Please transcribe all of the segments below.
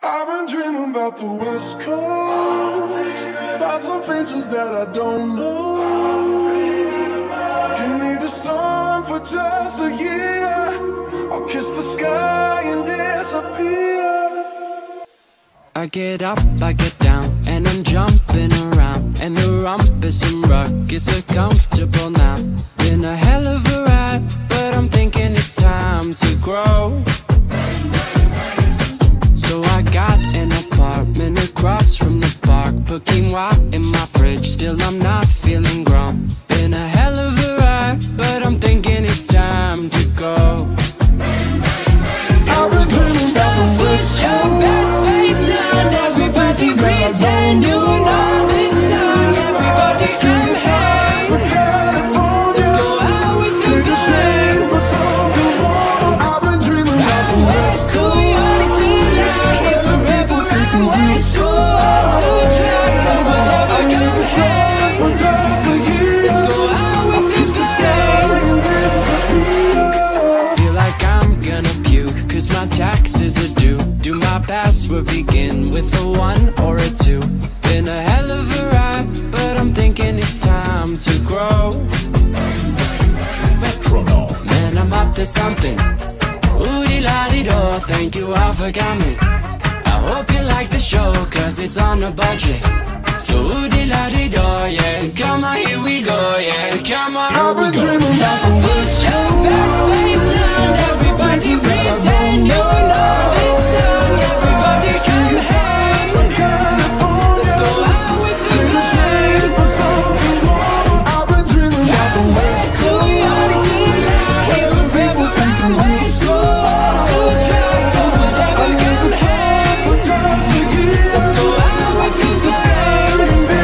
I've been dreaming about the West Coast. Find some faces that I don't know. Give me the sun for just a year. I'll kiss the sky and disappear. I get up, I get down, and I'm jumping around, and the rumpus and ruckus are comfortable now. Been a hell of a ride, but I'm thinking it's time to grow. So I got an apartment across from the park, put quinoa in my fridge, still I'm not feeling grown. Been a hell of a ride, but I'm thinking it's time to go. I've been dreaming So put your best face on, everybody pretend you know this song. Everybody come hang, let's go out with the bang. I've been dreaming about the Way too young to lie here forever, I'm way too old to try. So whatever come hang, for just a year. let's go out with the bang. Feel like I'm gonna puke, cause my taxes are due. Do my password begin with a 1 or a 2? Been a hell of a ride, but I'm thinking it's time to grow. Man, I'm up to something. Ooh-dee-la-dee-do, thank you all for coming. I hope you like the show, cause it's on a budget. So ooh-dee-la-dee-do, yeah. Come on, here we go, yeah. Come on, I've been dreaming so about the put your best face on, everybody pretend you know this song. Everybody come hang, let's go out with the bang. I've been dreaming about the West Too young to lie here forever, I'm way too old to try. So whatever come hang, for just a year. let's go out with the bang.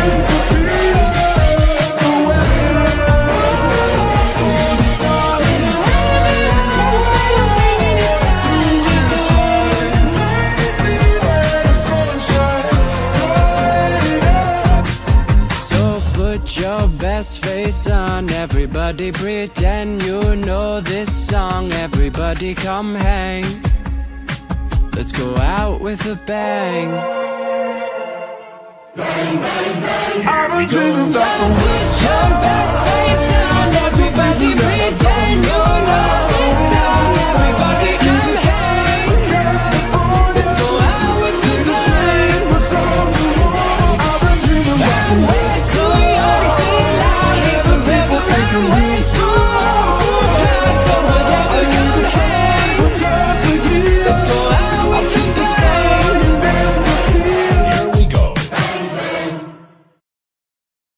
So put your best face on, everybody pretend you know this song. Everybody come hang, let's go out with a bang. I've been dreaming So about the put your best face on, everybody pretend